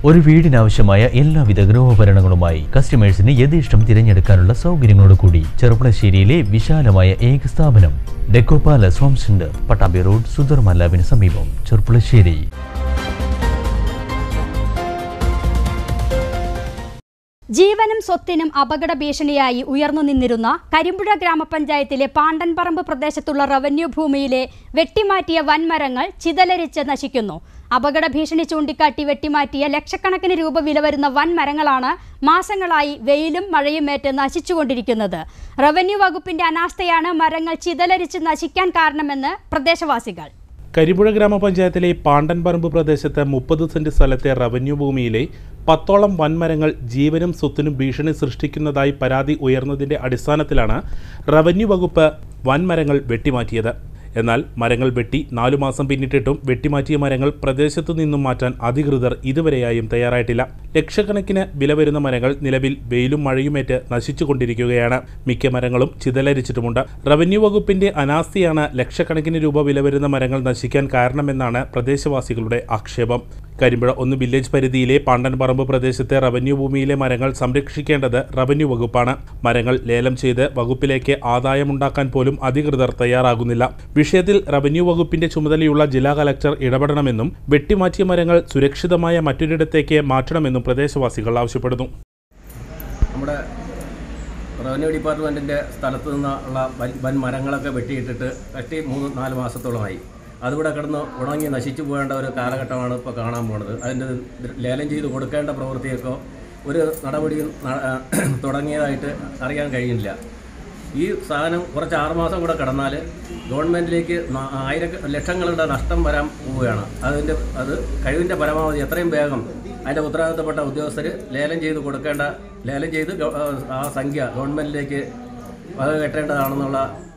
ഒരു വീടിനാവശ്യമായ എല്ലാവിധ ഗൃഹോപകരണങ്ങളുമായി കസ്റ്റമേഴ്സിന് യഥേഷ്ടം തിരഞ്ഞെടുക്കാനുള്ള സൗകര്യങ്ങളോടുകൂടി ചെറുപ്പളശ്ശേരിയിലെ വിശാലമായ ഏക സ്ഥാപനം deco palace home centre, Pattambi road, Sudharma ലാബിന് സമീപം, ചെറുപ്പളശ്ശേരി. ജീവനും സ്വത്തിനും അപകട ഭീഷണിയായി ഉയർന്നു നിന്നിരുന്ന കരിമ്പുഴ ഗ്രാമപഞ്ചായത്തിലെ പാണ്ടൻപറമ്പ് പ്രദേശത്തുള്ള റവന്യൂ ഭൂമിയിലെ വെട്ടിമാറ്റിയ വൻമരങ്ങൾ ചിതലരിച്ച് നശിക്കുന്നു. അപകട ഭീഷണി ചൂണ്ടിക്കാട്ടി വെട്ടിമാറ്റിയ ലക്ഷക്കണക്കിന് രൂപ വില വരുന്ന വൻമരങ്ങളാണ് മാസങ്ങളായി വെയിലും മഴയുമേറ്റ് നശിച്ചുകൊണ്ടിരിക്കുന്നത്. റവന്യൂ വകുപ്പിന്റെ അനാസ്ഥയാണ് മരങ്ങൾ ചിതലരിച്ച് നശിക്കാൻ കാരണമെന്ന് പ്രദേശവാസികൾ. കരിമ്പുഴ ഗ്രാമപഞ്ചായത്തിലെ പാണ്ടൻപറമ്പ് പ്രദേശത്ത് 30 സെന്റ് സ്ഥലത്തെ റവന്യൂ ഭൂമിയിലെ 10ഓളം വൻമരങ്ങൾ ജീവനും സ്വത്തിനും ഭീഷണി സൃഷ്ടിക്കുന്നതായി പരാതി ഉയർന്നതിന്റെ അടിസ്ഥാനത്തിലാണ് റവന്യൂ വകുപ്പ് വൻമരങ്ങൾ വെട്ടിമാറ്റിയത്. എന്നാൽ മരങ്ങൾ വെട്ടി 4 മാസം പിന്നിട്ടിട്ടും വെട്ടിമാറ്റിയ മരങ്ങൾ പ്രദേശത്തു നിന്നും മാറ്റാൻ അധികൃതർ ഇതുവരെയായും തയ്യാറായിട്ടില്ല. ലക്ഷക്കണക്കിന് വില വരുന്ന മരങ്ങൾ നിലവിൽ വെയിലും മഴയുമേറ്റ് നശിച്ചുകൊണ്ടിരിക്കുകയാണ്. മിക്ക മരങ്ങളും ചിതലരിച്ചിട്ടുമുണ്ട്. റവന്യൂ വകുപ്പിന്റെ അനാസ്ഥയാണ് ലക്ഷക്കണക്കിന് രൂപ വില വരുന്ന മരങ്ങൾ നശിക്കാൻ കാരണമെന്നാണ് പ്രദേശവാസികളുടെ ആക്ഷേപം. കരിമ്പുഴ 1 വില്ലേജ് പരിധിയിലെ പാണ്ടൻപറമ്പ് പ്രദേശത്തെ റവന്യൂ ഭൂമിയിലെ മരങ്ങൾ സംരക്ഷിക്കേണ്ടത് റവന്യൂ വകുപ്പാണ്. മരങ്ങൾ ലേലം ചെയ്ത് വകുപ്പിലേക്ക് ആദായമുണ്ടാക്കാൻ പോലും അധികൃതർ തയ്യാറാകുന്നില്ല. വിഷയത്തിൽ റവന്യൂ വകുപ്പിന്റെ ചുമതലയുള്ള ജില്ലാ കലക്ടർ ഇടപെടണമെന്നും വെട്ടിമാറ്റിയ മരങ്ങൾ സുരക്ഷിതമായ മറ്റൊരിടത്തേക്ക് മാറ്റണമെന്നും പ്രദേശവാസികൾ ആവശ്യപ്പെടുന്നു. നമ്മുടെ റവന്യൂ ഡിപ്പാർട്ട്മെന്റിന്റെ സ്ഥലത്തു നിന്നുള്ള വൻ മരങ്ങളൊക്കെ വെട്ടിയിട്ടിട്ട് 3-4 മാസത്തോളമായി. അതിവിടെ കിടന്ന് ഉണങ്ങി നശിച്ചു പോകേണ്ട ഒരു കാലഘട്ടമാണ് ഇപ്പോൾ കാണാൻ പോകുന്നത്. അതിൻ്റെ ലേലം ചെയ്ത് കൊടുക്കേണ്ട പ്രവൃത്തിയൊക്കെ ഒരു നടപടിയും തുടങ്ങിയതായിട്ട് അറിയാൻ കഴിയുന്നില്ല. ഈ സാധനം കുറച്ച് 6 മാസം കൂടെ കടന്നാൽ ഗവൺമെൻറ്റിലേക്ക് ലക്ഷങ്ങളുടെ നഷ്ടം വരാൻ പോവുകയാണ്. അത് കഴിവിൻ്റെ പരമാവധി എത്രയും വേഗം അതിൻ്റെ ഉത്തരവാദിത്തപ്പെട്ട ഉദ്യോഗസ്ഥർ ലേലം ചെയ്ത് ആ സംഖ്യ ഗവൺമെൻറ്റിലേക്ക് വക കെട്ടേണ്ടതാണെന്നുള്ള